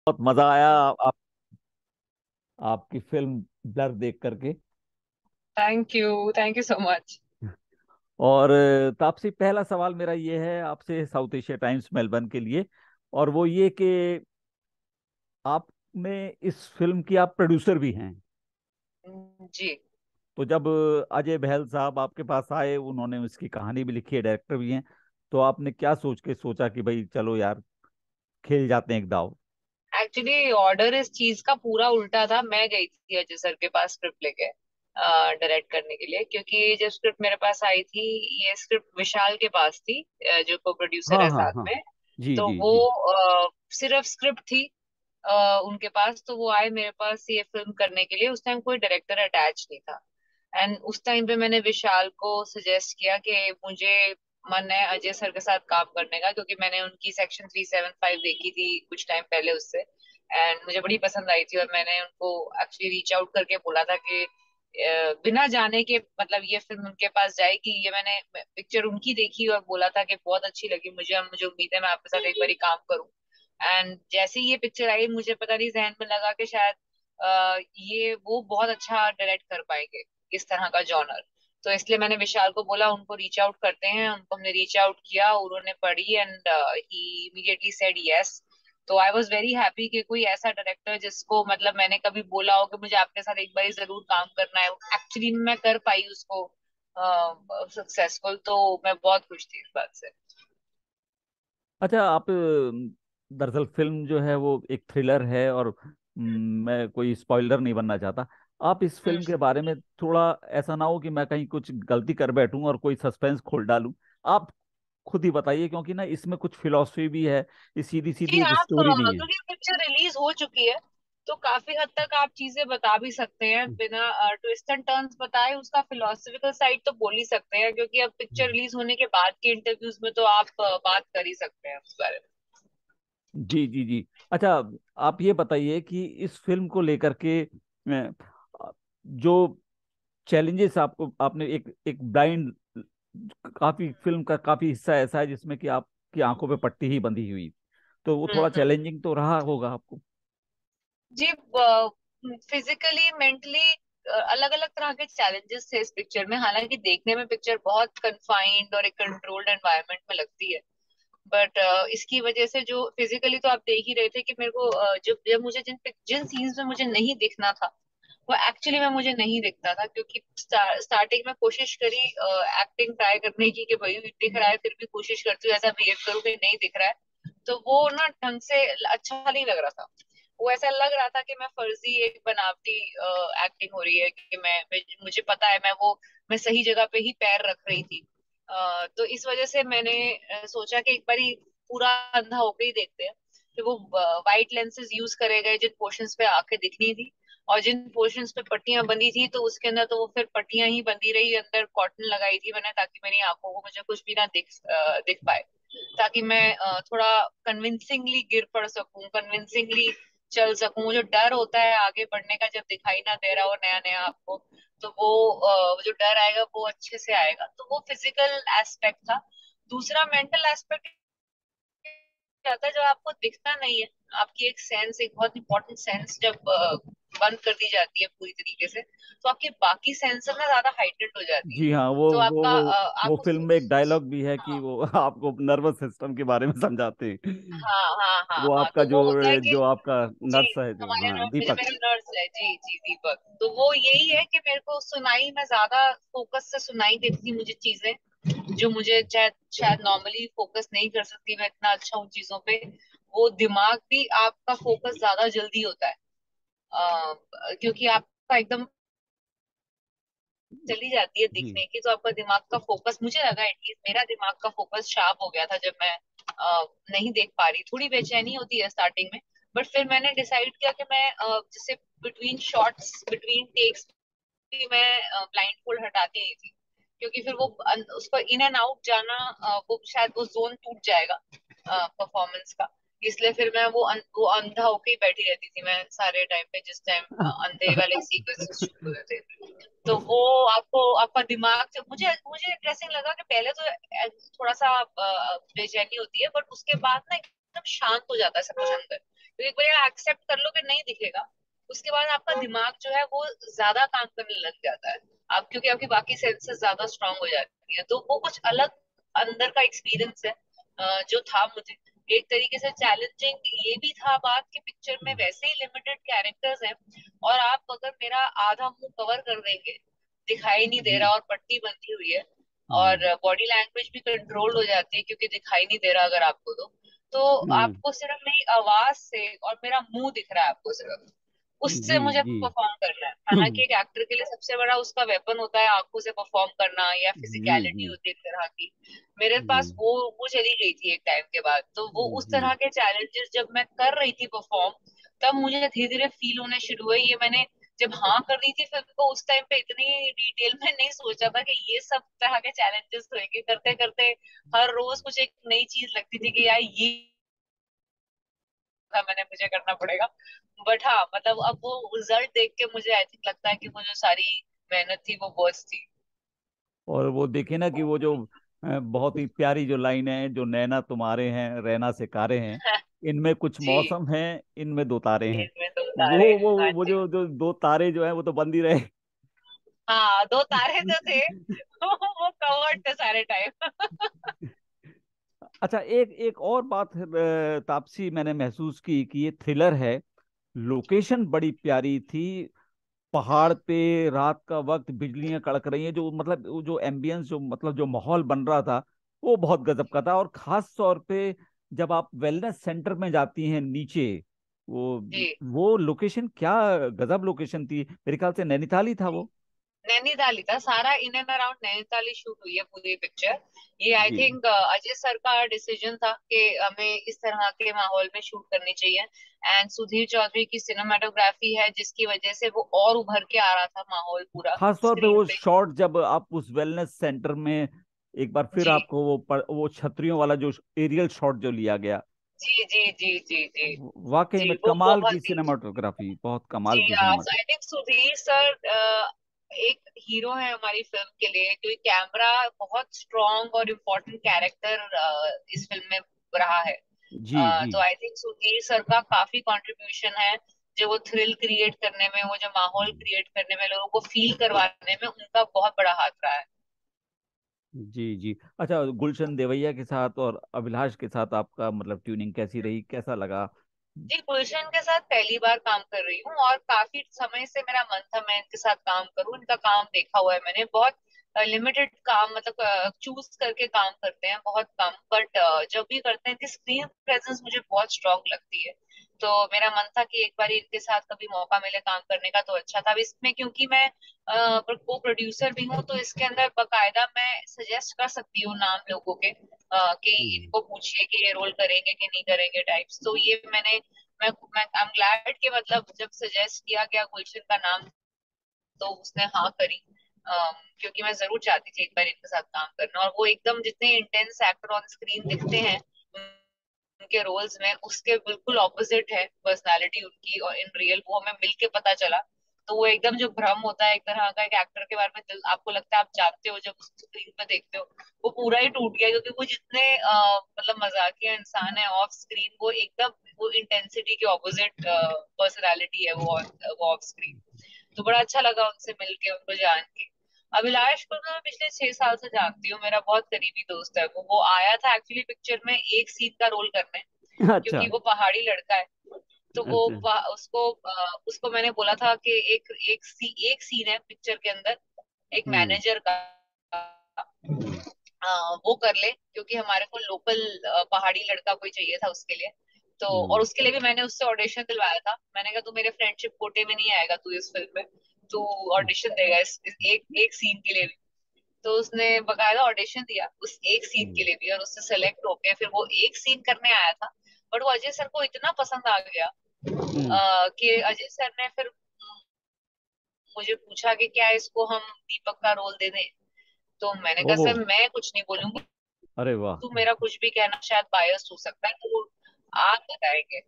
बहुत मजा आया आपकी फिल्म ब्लर देख करके। Thank you so much. और तापसी, पहला सवाल मेरा ये है आपसे साउथ एशिया टाइम्स मेलबर्न के लिए। और वो ये कि आप में इस फिल्म की आप प्रोड्यूसर भी हैं। जी। तो जब अजय बहल साहब आपके पास आए, उन्होंने उसकी कहानी भी लिखी है, डायरेक्टर भी हैं, तो आपने क्या सोच के सोचा कि भाई चलो यार खेल जाते हैं एक दाव। एक्चुअली ऑर्डर इस चीज का पूरा उल्टा था। मैं गई थी अजय सर के पास स्क्रिप्ट लेके डायरेक्ट करने के लिए, क्योंकि जब स्क्रिप्ट मेरे पास आई थी, ये स्क्रिप्ट विशाल के पास थी, जो को प्रोड्यूसर हाँ है हाँ साथ हाँ। में। जी तो जी वो जी। सिर्फ स्क्रिप्ट थी उनके पास। तो वो आए मेरे पास ये फिल्म करने के लिए। उस टाइम कोई डायरेक्टर अटैच नहीं था। एंड उस टाइम पे मैंने विशाल को सजेस्ट किया कि मुझे मन है अजय सर के साथ काम करने का, क्योंकि मैंने उनकी सेक्शन 375 देखी थी कुछ टाइम पहले उससे। एंड मुझे बड़ी पसंद आई थी, और मैंने उनको एक्चुअली रीच आउट करके बोला था कि बिना जाने के मतलब ये फिल्म उनके पास जाएगी। ये मैंने पिक्चर उनकी देखी और बोला था कि बहुत अच्छी लगी मुझे, और मुझे उम्मीद है मैं आपके साथ एक बारी काम करूं। एंड जैसे ही ये पिक्चर आई, मुझे पता नहीं जहन में लगा कि शायद ये वो बहुत अच्छा डायरेक्ट कर पाएंगे इस तरह का जॉनर। तो इसलिए मैंने विशाल को बोला उनको रीच आउट करते हैं। उनको हमने रीच आउट किया, उन्होंने पढ़ी and he immediately said yes. तो आई वॉज वेरी हैप्पी कि कोई ऐसा डायरेक्टर जिसको मतलब मैंने कभी बोला हो कि मुझे आपके साथ एक बार जरूर काम करना है, एक्चुअली मैं कर पाई उसको सक्सेसफुल। तो मैं बहुत खुश थी इस बात से। अच्छा, आप दरअसल फिल्म जो है वो एक थ्रिलर है, और मैं कोई स्पॉइलर नहीं बनना चाहता। आप इस फिल्म के बारे में थोड़ा, ऐसा ना हो कि मैं कहीं कुछ गलती कर बैठूं और कोई सस्पेंस खोल डालूं। आप खुद ही बताइए, क्योंकि ना इसमें कुछ फिलॉसफी भी है, ये सीधी जी सीधी एक आप स्टोरी नहीं है। क्योंकि पिक्चर रिलीज हो चुकी है, तो काफी हद तक आप चीजें बता भी सकते हैं बिना ट्विस्ट एंड टर्न्स बताए। उसका फिलोसफिकल साइड तो बोल ही सकते हैं, क्योंकि अब पिक्चर रिलीज होने के बाद के इंटरव्यूज में तो आप बात कर ही सकते हैं उस बारे में। जी जी जी। अच्छा, आप ये बताइए कि इस फिल्म को लेकर के जो चैलेंजेस आपको, आपने एक एक ब्लाइंड, काफी फिल्म का काफी हिस्सा ऐसा है जिसमें कि आपकी आंखों पे पट्टी ही बंधी हुई, तो वो थोड़ा हम्म। चैलेंजिंग तो रहा होगा आपको। जी, फिजिकली मेंटली अलग अलग तरह के चैलेंजेस थे इस पिक्चर में। हालांकि देखने में पिक्चर बहुत कंफाइंड और एक कंट्रोल्ड एनवायरनमेंट में लगती है, बट इसकी वजह से जो फिजिकली तो आप देख ही रहे थे कि मेरे को जब जब मुझे जिन जिन सीन्स में मुझे नहीं दिखना था, वो एक्चुअली में मुझे नहीं दिखता था। क्योंकि स्टार्टिंग में कोशिश करी एक्टिंग ट्राई करने की कि भाई दिख रहा है, फिर भी कोशिश करती हूँ ऐसा बिहेव करूँ कि नहीं दिख रहा है। तो वो ना ढंग से अच्छा नहीं लग रहा था। वो ऐसा लग रहा था कि मैं फर्जी एक बनावटी एक्टिंग हो रही है, कि मुझे पता है मैं सही जगह पे ही पैर रख रही थी। तो इस वजह से मैंने सोचा कि एक बारी पूरा अंधा होके ही देखते हैं। फिर वो वाइट लेंसेज यूज करे गए जिन पोर्शंस पे आंखें दिखनी थी, और जिन पोर्शंस पे पट्टियां बंधी थी तो उसके अंदर तो वो फिर पट्टियां ही बंधी रही। अंदर कॉटन लगाई थी मैंने, ताकि मेरी आंखों को मुझे कुछ भी ना दिख पाए, ताकि मैं थोड़ा कन्विंसिंगली गिर पड़ सकूं, कन्विंसिंगली चल सकूं। वो जो डर होता है आगे बढ़ने का, जब दिखाई ना दे रहा हो नया नया आपको, तो वो जो डर आएगा वो अच्छे से आएगा। तो वो फिजिकल एस्पेक्ट था। दूसरा मेंटल एस्पेक्ट आता है जब आपको दिखता नहीं है। आपकी एक सेंस, एक बहुत इंपॉर्टेंट सेंस जब बंद कर दी जाती है पूरी तरीके से, तो आपकी बाकी सेंसर ना ज्यादा हाइटेंड हो जाती है। जी हाँ, वो तो वो आपका वो वो आपको फिल्म में एक डायलॉग भी है कि हाँ वो आपको नर्वस सिस्टम के बारे में समझाते हैं। हाँ हाँ हाँ वो हाँ। आपका तो जो वो होता है कि जो आपका जी, नर्स है, जो, हमारे हाँ, नर्स, मेरे दीपक। मेरे नर्स है जी जी दीपक। तो वो यही है कि मेरे को सुनाई में ज्यादा फोकस से सुनाई देती थी मुझे चीजें, जो मुझे शायद शायद नॉर्मली फोकस नहीं कर सकती मैं इतना अच्छा उन चीजों पे। वो दिमाग भी आपका फोकस ज्यादा जल्दी होता है, क्योंकि आपका एकदम चली जाती है जी दिखने की, तो आपका दिमाग का फोकस, मुझे लगा एटलीस्ट मेरा दिमाग का फोकस शार्प हो गया था जब मैं नहीं देख पा रही। थोड़ी बेचैनी होती है स्टार्टिंग में, बट फिर मैंने डिसाइड किया कि मैं जैसे बिटवीन शॉट्स, बिटवीन टेक्स भी मैं ब्लाइंड फोल्ड हटाती नहीं थी। क्योंकि फिर वो उसको इन एंड आउट जाना, वो शायद वो जोन टूट जाएगा परफॉर्मेंस का। इसलिए फिर मैं वो अंधा होके ही बैठी रहती थी मैं सारे टाइम पे, जिस टाइम अंधे वाले सीक्वेंसेस शूट होते थे। तो वो आपको आपका दिमाग से, मुझे मुझे इंटरेस्टिंग लगा कि पहले तो थोड़ा सा बेचैनी होती है, बट उसके बाद ना एकदम शांत हो जाता है सब कुछ अंदर। तो एक बार एक्सेप्ट कर लो कि नहीं दिखेगा, उसके बाद आपका दिमाग जो है वो ज्यादा काम करने लग जाता है। आप क्योंकि आपकी बाकी सेंसेस ज्यादा स्ट्रांग हो जाती है, तो वो कुछ अलग अंदर का एक्सपीरियंस है जो था मुझे। एक तरीके से चैलेंजिंग ये भी था बात कि पिक्चर में वैसे ही लिमिटेड कैरेक्टर्स हैं, और आप अगर मेरा आधा मुंह कवर कर देंगे, दिखाई नहीं दे रहा जी। और पट्टी बंधी हुई है, और हम्म। बॉडी लैंग्वेज भी कंट्रोल हो जाती है क्योंकि दिखाई नहीं दे रहा अगर आपको, तो हम्म। आपको सिर्फ मेरी आवाज से और मेरा मुंह दिख रहा है आपको सिर्फ, उससे जी मुझे जी। परफॉर्म करना है। हालांकि एक एक्टर के लिए सबसे बड़ा उसका वेपन होता है आंखों से परफॉर्म करना, या जी फिजिकलिटी जी होती है एक तरह की। मेरे जी पास वो चली गई थी एक टाइम के बाद, तो वो उस जी। तरह के चैलेंजेस जब मैं कर रही थी परफॉर्म, तब मुझे धीरे धीरे फील होने शुरू हुए। ये मैंने जब हाँ कर रही थी फिल्म को, उस टाइम पे इतनी डिटेल में नहीं सोचा था कि ये सब तरह के चैलेंजेस होंगे। करते करते हर रोज कुछ एक नई चीज लगती थी कि यार ये था, मैंने मुझे करना पड़ेगा। बट हाँ, मतलब अब वो रिजल्ट देख के मुझे आई थिंक लगता है कि वो जो सारी मेहनत थी वो वर्थ थी। और वो देखे ना कि वो जो बहुत ही प्यारी जो लाइन है, जो नैना तुम्हारे हैं रहना से कारे हैं, इनमें कुछ जी, मौसम है, इनमें दो तारे हैं। इसमें तो वो तारे हैं, हाँ वो जी। जो दो तारे जो है वो तो बंद ही रहे। हाँ, दो तारे जो थे वो कवर्ड थे सारे टाइम। अच्छा, एक एक और बात है, तापसी, मैंने महसूस की कि ये थ्रिलर है। लोकेशन बड़ी प्यारी थी। पहाड़ पे रात का वक्त बिजलियां कड़क रही हैं, जो मतलब वो जो एम्बियंस, जो मतलब जो माहौल बन रहा था, वो बहुत गजब का था। और खास तौर पे जब आप वेलनेस सेंटर में जाती हैं नीचे, वो जी वो लोकेशन क्या गजब लोकेशन थी। मेरे ख्याल से नैनीताल ही था जी, वो। नैनीताल ही था सारा, इन एंड अराउंड नैनीताल ही शूट हुई है पूरी पिक्चर। ये आई जी। थिंक अजय सर का डिसीजन था कि हमें इस तरह के माहौल में शूट करनी चाहिए। एंड सुधीर चौधरी की सिनेमाटोग्राफी है जिसकी वजह से वो और उभर के आ रहा था माहौल पूरा खास तौर पे स्क्रीन वो पे। शॉट, जब आप उस वेलनेस सेंटर में एक बार फिर जी आपको वो छतरियों वाला जो एरियल शॉट जो लिया गया, जी जी जी जी जी वाकई जी, में वो कमाल की बहुत ही। सिनेमाटोग्राफी, बहुत कमाल जी की हाँ, cinematography. I think Sudhir sir एक हीरो है हमारी फिल्म के लिए, क्योंकि कैमरा बहुत स्ट्रॉन्ग और इम्पोर्टेंट कैरेक्टर इस फिल्म में रहा है। जी जी। तो आई थिंक सुधीर सर का काफी कंट्रीब्यूशन है, जो वो थ्रिल क्रिएट करने में, वो जो माहौल क्रिएट करने में, लोगों को फील करवाने में उनका बहुत बड़ा हाथ रहा है। जी जी। अच्छा, गुलशन देवैया के साथ और अभिलाष के साथ आपका मतलब ट्यूनिंग कैसी रही, कैसा लगा? जी, गुलशन के साथ पहली बार काम कर रही हूँ, और काफी समय से मेरा मन था मैं इनके साथ काम करूँ। इनका काम देखा हुआ है मैंने, बहुत लिमिटेड काम, मतलब चूज करके काम करते हैं बहुत कम, बट जब भी करते हैं इनकी स्क्रीन प्रेजेंस मुझे बहुत स्ट्रांग लगती है। तो मेरा मन था कि एक बार इनके साथ कभी मौका मिले काम करने का तो अच्छा था। अब इसमें क्योंकि मैं को प्रोड्यूसर भी हूँ, तो इसके अंदर बकायदा मैं सजेस्ट कर सकती हूँ नाम लोगों के, कि हम्म। इनको पूछिए कि ये रोल करेंगे कि नहीं करेंगे टाइप्स। तो ये मैं आई एम ग्लैड कि मतलब जब सजेस्ट किया गया गुलशन का नाम, तो उसने हाँ करी। क्योंकि मैं जरूर चाहती थी एक बार इनके साथ काम करना, और वो एकदम जितने इंटेंस एक्टर ऑन स्क्रीन दिखते हैं उनके रोल्स में, उसके बिल्कुल ऑपोजिट है पर्सनालिटी उनकी, और इन रियल वो हमें मिल के पता चला। तो वो एकदम जो भ्रम होता है एक तरह का, एक एक्टर के बारे में आपको लगता है आप जानते हो, जब उसको स्क्रीन पे देखते हो वो पूरा ही टूट गया। क्योंकि वो जितने मतलब मजाकिया इंसान है ऑफ स्क्रीन, वो एकदम वो इंटेंसिटी के ऑपोजिट पर्सनालिटी है वो ऑफ स्क्रीन। तो बड़ा अच्छा लगा उनसे मिलके, उनको जान के। अभिलाष को तो मैं पिछले 6 साल से जानती हूँ, मेरा बहुत करीबी दोस्त है वो आया था एक्चुअली पिक्चर में एक सीन का रोल करने, अच्छा। क्योंकि वो पहाड़ी लड़का है। तो वो अच्छा। उसको मैंने बोला था कि एक सीन है पिक्चर के अंदर, एक हम्म। मैनेजर का, हम्म। वो कर ले, क्योंकि हमारे को लोकल पहाड़ी लड़का कोई चाहिए था उसके लिए। तो और हम्म। उसके लिए भी मैंने उससे ऑडिशन दिलवाया था। मैंने कहा तू मेरे फ्रेंडशिप कोटे में नहीं आएगा, तू इस फिल्म में तू ऑडिशन देगा इस एक एक सीन के लिए भी। तो उसने बकायदा ऑडिशन दिया उस एक सीन के हम्म। लिए भी, और उससे सेलेक्ट होके फिर वो एक सीन करने आया था। बट वो अजय सर को इतना पसंद आ गया हम्म। कि अजय सर ने फिर मुझे पूछा कि क्या इसको हम दीपक का रोल दे दें। तो मैंने कहा ओ। सर मैं कुछ नहीं बोलूंगी, अरे वाह। तू मेरा कुछ भी कहना शायद बायस हो सकता है, तो आप बताएंगे।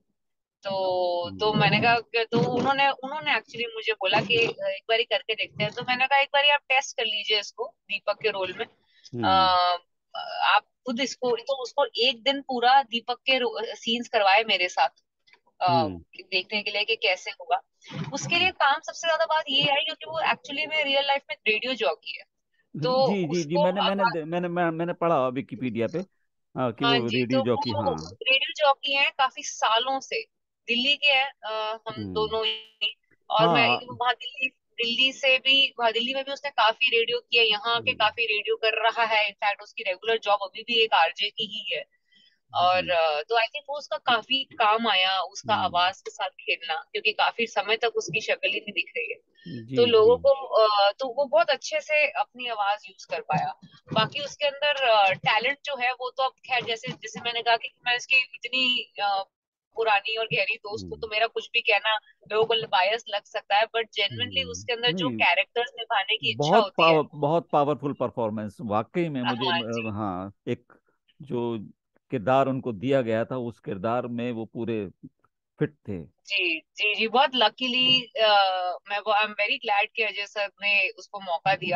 तो हम्म। मैंने कहा तो उन्होंने उन्होंने एक्चुअली मुझे बोला कि एक बारी करके देखते हैं। तो मैंने कहा एक बारी आप टेस्ट कर लीजिए इसको दीपक के रोल में। हम्म। आप खुद इसको, तो उसको एक दिन पूरा दीपक के सीन्स करवाए मेरे साथ। हम्म। देखने के लिए कि कैसे होगा। उसके लिए काम सबसे ज्यादा बात ये है क्योंकि वो एक्चुअली में रियल लाइफ में रेडियो जॉकी है। तो जी जी जी, उसको मैंने पढ़ा विकिपीडिया पे, कि हाँ वो जी, रेडियो तो जॉकी, वो हाँ। रेडियो जॉकी हैं काफी सालों से, दिल्ली के हैं, हम हम्म। दोनों ही। और मैं हाँ। वहाँ दिल्ली, दिल्ली से भी, वहाँ दिल्ली में भी उसने काफी रेडियो किया, यहाँ के हम्म। काफी रेडियो कर रहा है। इनफैक्ट उसकी रेगुलर जॉब अभी भी एक आरजे की ही है। और जी। तो आई थिंक वो उसका काफी काम आया, उसका हम्म। आवाज के साथ खेलना, क्योंकि काफी समय तक उसकी शक्ल ही नहीं दिख रही है। जी तो जी। लोगों को तो वो बहुत अच्छे से अपनी आवाज यूज कर पाया। बाकी उसके अंदर टैलेंट जो है वो तो अब खैर, जैसे जैसे मैंने कहा कि मैं इसकी इतनी पुरानी और गहरी दोस्त हूँ, हम्म। तो मेरा कुछ भी कहना लोगों को बायस लग सकता है, बट जेन्युइनली उसके अंदर जो नहीं, कैरेक्टर्स निभाने की इच्छा होती है। बहुत पावरफुल परफॉर्मेंस वाकई में, मुझे हाँ जी, हाँ, एक जो किरदार उनको दिया गया था, उस किरदार में वो पूरे फिट थे। जी जी जी, बहुत लकीली मैं वो आई एम वेरी ग्लैड कि अजय सर ने उसको मौका दिया।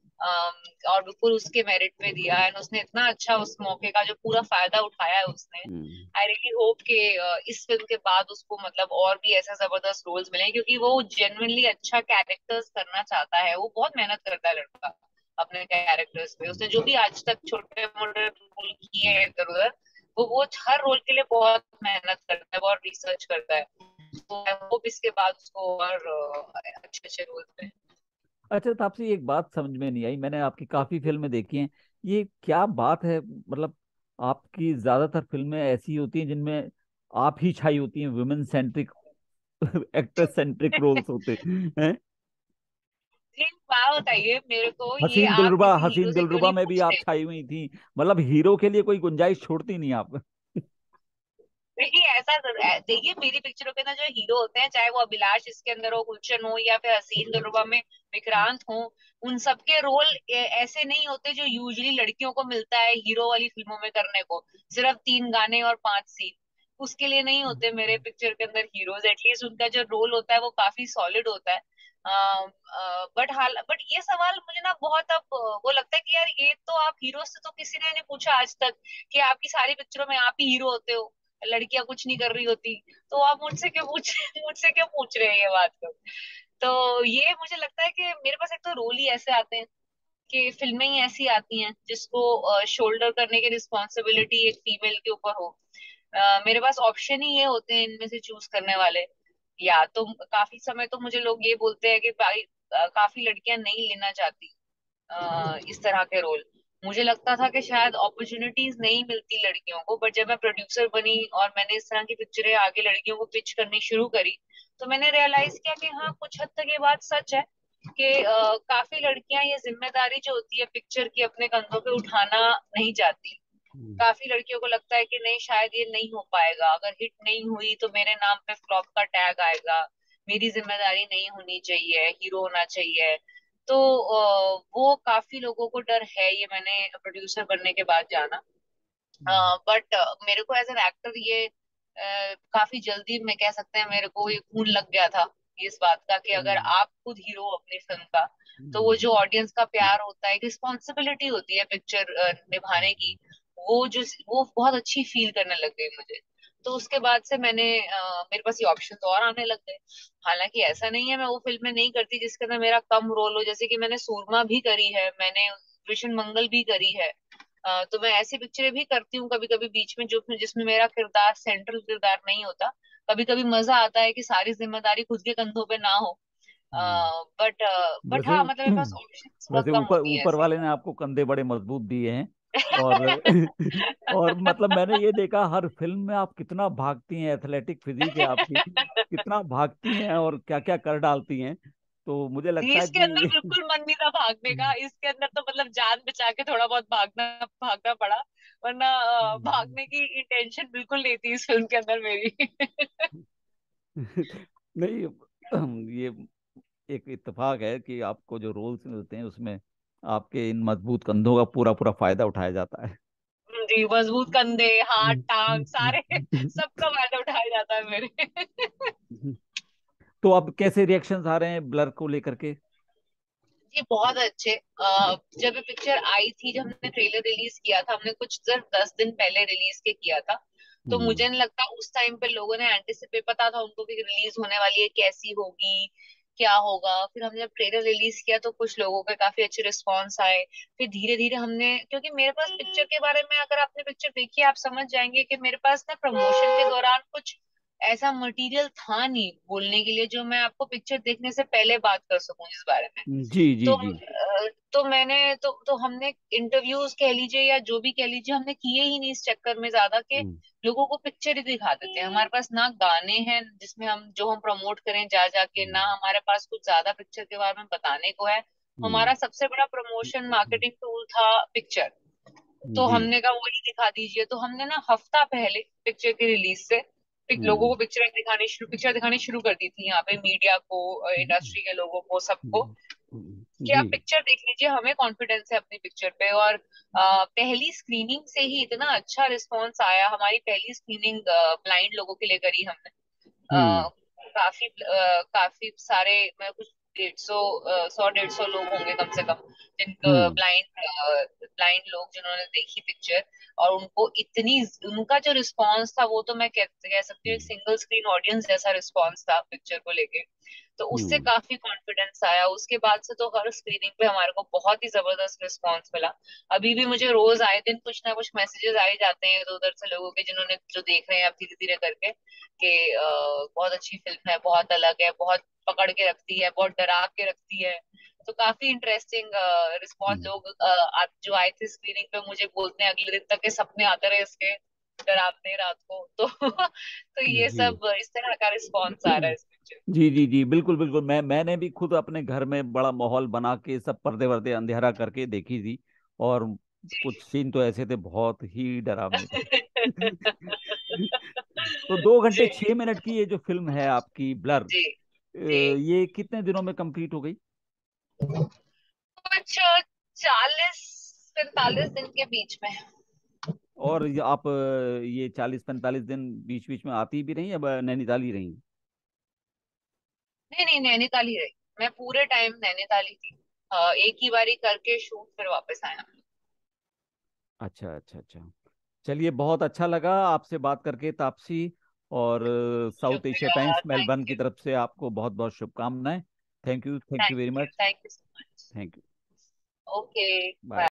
और बिल्कुल उसके मेरिट पे दिया, एंड उसने इतना अच्छा उस मौके का जो पूरा फायदा उठाया है उसने। हम्म। आई रियली होप कि इस फिल्म के बाद उसको मतलब और भी ऐसा जबरदस्त रोल्स मिले, क्योंकि वो जेन्युइनली अच्छा कैरेक्टर्स करना चाहता है। वो बहुत मेहनत करता है लड़का अपने कैरेक्टर्स पे। उसने जो भी आज तक छोटे मोटे रोल किए हैं हम्म। इधर उधर, वो हर रोल के लिए बहुत मेहनत करता है, बहुत रिसर्च करता है। तो आई होप इसके बाद उसको और अच्छे अच्छे रोल में। अच्छा, तो आपसे एक बात समझ में नहीं आई, मैंने आपकी काफी फिल्में देखी हैं, ये क्या बात है, मतलब आपकी ज्यादातर फिल्में ऐसी होती हैं जिनमें आप ही छाई होती हैं, women centric, actress centric roles होते हैं। जी, बात बताइए मेरे को, ये आप किसी हीरो हसीन से क्यों दिलरुबा नहीं में भी आप पूछते? छाई हुई थी, मतलब हीरो के लिए कोई गुंजाइश छोड़ती नहीं आप। देखिए ऐसा देखिए मेरी पिक्चरों के अंदर जो हीरो होते हैं, चाहे वो अभिलाष इसके अंदर हो, गुलशन हो, या फिर हसीन दिलरुबा में विक्रांत हो, उन सबके रोल ऐसे नहीं होते जो यूजुअली लड़कियों को मिलता है हीरो वाली फिल्मों में करने को, सिर्फ 3 गाने और 5 सीन। उसके लिए नहीं होते मेरे पिक्चर के अंदर हीरोज। एटलीस्ट उनका जो रोल होता है वो काफी सॉलिड होता है। बट ये सवाल मुझे ना बहुत अब वो लगता है कि यार ये तो आप हीरो से तो किसी ने नहीं पूछा आज तक कि आपकी सारी पिक्चरों में आप ही हीरो होते हो, लड़कियां कुछ नहीं कर रही होती। तो आप मुझसे क्यों पूछ मुझसे क्यों पूछ रहे हैं ये बात को? तो ये मुझे लगता है कि मेरे पास एक तो रोल ही ऐसे आते हैं कि फिल्में ही ऐसी आती हैं जिसको शोल्डर करने की रिस्पॉन्सिबिलिटी एक फीमेल के ऊपर हो। मेरे पास ऑप्शन ही ये होते हैं इनमें से चूज करने वाले। या तो काफी समय तो मुझे लोग ये बोलते हैं कि भाई काफी लड़कियां नहीं लेना चाहती इस तरह के रोल। मुझे लगता था कि शायद अपॉर्चुनिटीज नहीं मिलती लड़कियों को, बट जब मैं प्रोड्यूसर बनी और मैंने इस तरह की पिक्चरें आगे लड़कियों को पिच करनी शुरू करी, तो मैंने रियलाइज किया कि हाँ, कुछ हद तक ये बात सच है कि काफी लड़कियां ये जिम्मेदारी जो होती है पिक्चर की अपने कंधों पे उठाना नहीं चाहती। हम्म। काफी लड़कियों को लगता है कि नहीं, शायद ये नहीं हो पाएगा, अगर हिट नहीं हुई तो मेरे नाम पे फ्लॉप का टैग आएगा, मेरी जिम्मेदारी नहीं होनी चाहिए, हीरो होना चाहिए। तो वो काफी लोगों को डर है, ये मैंने प्रोड्यूसर बनने के बाद जाना। बट मेरे को एज एन एक्टर ये काफी जल्दी मैं कह सकते हैं मेरे को ये खून लग गया था इस बात का कि अगर हम्म। आप खुद हीरो हो अपनी फिल्म का, तो वो हम्म। जो ऑडियंस का प्यार होता है, एक रिस्पॉन्सिबिलिटी होती है पिक्चर निभाने की, वो जो वो बहुत अच्छी फील करने लग गई मुझे। तो उसके बाद से मेरे पास ये ऑप्शन तो और आने लग गए। हालांकि ऐसा नहीं है मैं वो फिल्में नहीं करती जिसके अंदर मेरा कम रोल हो, जैसे कि मैंने सूरमा भी करी है, मैंने कृष्ण मंगल भी करी है। तो मैं ऐसी पिक्चरें भी करती हूँ कभी कभी बीच में, जो जिसमें मेरा किरदार सेंट्रल किरदार नहीं होता। कभी कभी मजा आता है कि सारी जिम्मेदारी खुद के कंधों पे ना हो। हम्म। बट वैसे हाँ, मतलब मेरे पास ऑप्शंस बहुत वैसे कम ऊपर होती हैं ऊपर ऐसी। वाले ने आपको कंधे बड़े मजबूत दिए हैं। और और मतलब मैंने ये देखा, हर फिल्म में आप कितना भागती हैं, एथलेटिक फिजिक है आपकी, कितना भागती हैं और क्या क्या कर डालती हैं, तो मुझे जी, लगता है इसके अंदर कि बिल्कुल मन नहीं था भागने का, इसके अंदर तो मतलब जान बचा के थोड़ा बहुत भागना भागना पड़ा, वरना भागने की इंटेंशन बिल्कुल नहीं थी इस फिल्म के अंदर मेरी। नहीं, ये एक इत्तेफाक है कि आपको जो रोल्स मिलते हैं उसमें आपके इन मजबूत कंधों का पूरा पूरा फायदा उठाया जाता है। जी, मजबूत कंधे, हाथ, टांग, सारे सबका फायदा उठाया जाता है मेरे। तो अब कैसे रिएक्शंस आ रहे हैं ब्लर को लेकर के? जी, बहुत अच्छे। जब ये पिक्चर आई थी, जब हमने ट्रेलर रिलीज किया था, हमने कुछ सिर्फ 10 दिन पहले रिलीज के किया था, तो हम्म मुझे नहीं लगता उस टाइम पे लोगों ने एंटिसिपेट, पता था उनको कि रिलीज होने वाली है, कैसी होगी, क्या होगा। फिर हमने जब ट्रेलर रिलीज किया तो कुछ लोगों के काफी अच्छे रिस्पॉन्स आए। फिर धीरे धीरे हमने, क्योंकि मेरे पास पिक्चर के बारे में, अगर आपने पिक्चर देखी है आप समझ जाएंगे कि मेरे पास ना प्रमोशन के दौरान कुछ ऐसा मटेरियल था नहीं बोलने के लिए जो मैं आपको पिक्चर देखने से पहले बात कर सकूं इस बारे में। जी जी तो जी। तो मैंने तो हमने इंटरव्यूज कह लीजिए या जो भी कह लीजिए हमने किए ही नहीं इस चक्कर में ज्यादा के हम्म लोगों को पिक्चर ही दिखा देते हैं। हमारे पास ना गाने हैं जिसमें हम जो हम प्रमोट करें जा जाके, हम्म ना हमारे पास कुछ ज्यादा पिक्चर के बारे में बताने को है। हम्म, हमारा सबसे बड़ा प्रमोशन मार्केटिंग टूल था पिक्चर। तो जी। हमने कहा वही दिखा दीजिए। तो हमने ना हफ्ता पहले पिक्चर की रिलीज से लोगों हम्म को पिक्चर दिखानी शुरू कर दी थी, यहाँ पे मीडिया को, हम्म, इंडस्ट्री के लोगों को, सबको, कि जी। आप पिक्चर देख लीजिए, हमें कॉन्फिडेंस है अपनी पिक्चर पे। और पहली स्क्रीनिंग से ही इतना अच्छा रिस्पॉन्स आया। हमारी पहली स्क्रीनिंग ब्लाइंड लोगों के लिए करी हमने। हम्म काफी सारे, मैं कुछ 150, 100 150 लोग होंगे कम से कम, जिन हम्म ब्लाइंड ब्लाइंड लोग जिन्होंने देखी पिक्चर। और उनको इतनी, उनका जो रिस्पॉन्स था वो तो मैं कह सकती हूँ एक हम्म सिंगल स्क्रीन ऑडियंस जैसा रिस्पॉन्स था पिक्चर को लेके। तो उससे हम्म काफी कॉन्फिडेंस आया। उसके बाद से तो हर स्क्रीनिंग पे हमारे को बहुत ही जबरदस्त रिस्पॉन्स मिला। अभी भी मुझे रोज आए दिन कुछ ना कुछ मैसेजेस आ ही जाते हैं इधर उधर से लोगों के, जिन्होंने जो देख रहे हैं अब धीरे धीरे करके, कि बहुत अच्छी फिल्म है, बहुत अलग है, बहुत पकड़ के रखती है, बहुत डरा के रखती है। तो काफी इंटरेस्टिंग रिस्पॉन्स। हम्म, लोग जो आए थे स्क्रीनिंग पे मुझे बोलते हैं अगले दिन तक के सपने आते रहे इसके, डरावने रात को। तो तो ये जी। सब इस तरह का रिस्पॉन्स आ रहा है इस पिक्चर। जी जी जी, बिल्कुल बिल्कुल। मैंने भी खुद अपने घर में बड़ा माहौल बना के सब पर्दे वर्दे अंधेरा करके देखी थी। और कुछ सीन तो ऐसे थे, बहुत ही डरावने थे। तो 2 घंटे 6 मिनट की ये जो फिल्म है आपकी ब्लर, जी जी। ये कितने दिनों में कंप्लीट हो गई? कुछ 40 45 दिन के बीच में। और आप ये 40 45 दिन बीच बीच में आती भी रही, अब नैनीताल ही रही? नहीं नहीं, नैनीताल ही रही। मैं पूरे टाइम नैनीताल ही थी। एक ही बारी करके शूट फिर वापस आया। अच्छा अच्छा अच्छा। चलिए, बहुत अच्छा लगा आपसे बात करके, तापसी। और साउथ एशिया शुक्रिया, टाइम्स थैंक मेलबर्न की यू। तरफ से आपको बहुत बहुत शुभकामनाएं। Thank you very much. Thank you so much. Thank you. Okay. Bye.